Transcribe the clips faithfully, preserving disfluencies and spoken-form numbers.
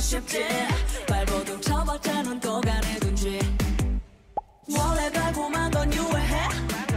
쉽지 발버둥 쳐봤자 넌 또 가내둔지 원래 달콤한 건 유해해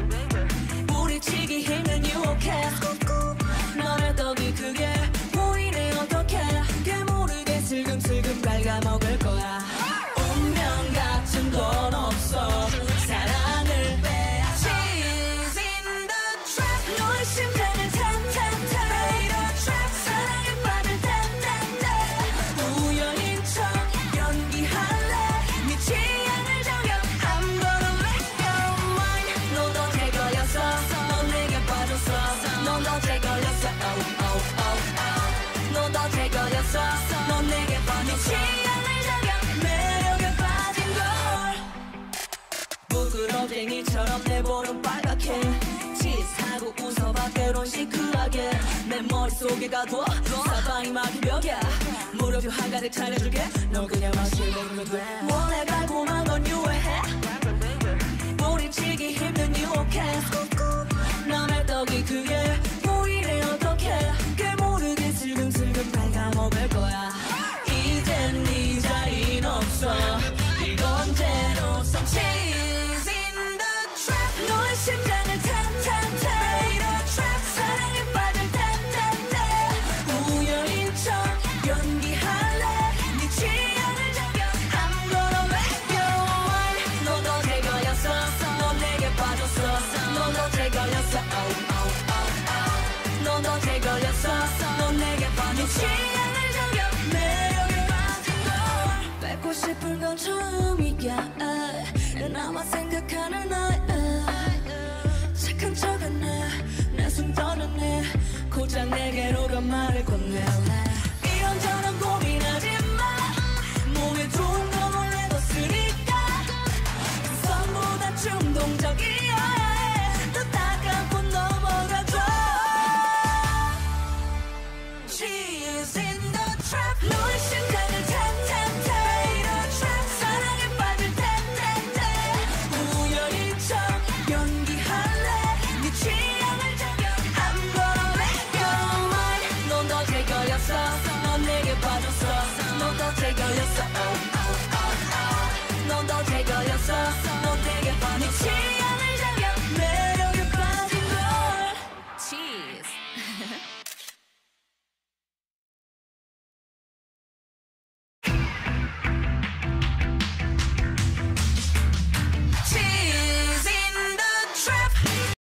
뿌리치기 힘든 유혹해 너의 떡이 그게 보이네 어떡해 걔 모르게 슬금슬금 갉아먹을 거야 운명 같은 건 없어 사랑을 빼앗아 She's in the trap 너의 심장을 탄탄탄 Made a trap 사랑에 빠질 땐땐땐 우연인 척 연기할래 네 취향을 저격 I'm gonna make your mind 너도 제 걸렸어 넌 내게 빠졌어 넌 더 제 걸렸어 oh oh oh oh 너도 제 걸렸어 넌 내게 빠졌어 네 취향을 저격 매력에 빠진 걸 부끄러쟁이처럼 내 볼은 빨갛게 치스하고 웃어봐 때론 시크하게 내 머릿속에 가둬 사방이 막힌 벽이야 무릎 한가득 차려줄게 너 그냥 마시면 돼 원래 달콤한 건 유해해 뿌리치기 힘든 유혹해 남의 떡이 그게 보이래 어떡해 걔 모르게 슬금슬금 갉아먹을 거야 이젠 네 자리는 없어 이건 제로섬 She's in the trap 너의 심장을 탄탄탄 Made a trap 사랑에 빠질 땐땐땐 우연인 척 연기할래 네 취향을 저격 I'm gonna make your mind 너도 제 걸렸어 넌 내게 빠졌어 너도 제 걸렸어 oh oh oh oh 너도 제 걸렸어 넌 내게 빠졌어 네 취향을 저격 매력에 빠진 걸 뺏고 싶은 건 처음이야 나만 생각하는 너의 착한 척하네 내 숨 떠나네 고작 내게로 간 말을 건네 이런저런 고민하지 마 몸에 좋은 거 몰래 뒀으니까 선보다 충동적이야 또 딱 감고 넘어가줘 She is in the trap 너의 심장을 탄탄탄 Made a trap 사랑에 빠질 땐땐땐 우연인 척 연기할래 네 취향을 저격 I'm gonna make your mind 넌 더 제 걸렸어 넌 내게 빠졌어 넌 더 제 걸렸어